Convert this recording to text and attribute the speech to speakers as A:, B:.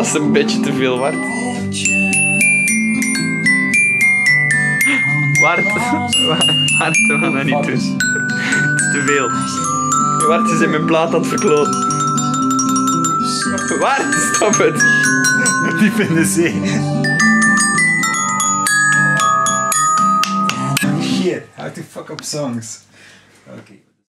A: Als het een beetje te veel wordt. Wart, we gaan dat niet doen. Het is te veel. Wart is in mijn plaat aan het verkloten. Wart, stop het.
B: Diep in de zee. Shit, how to fuck up songs. Oké.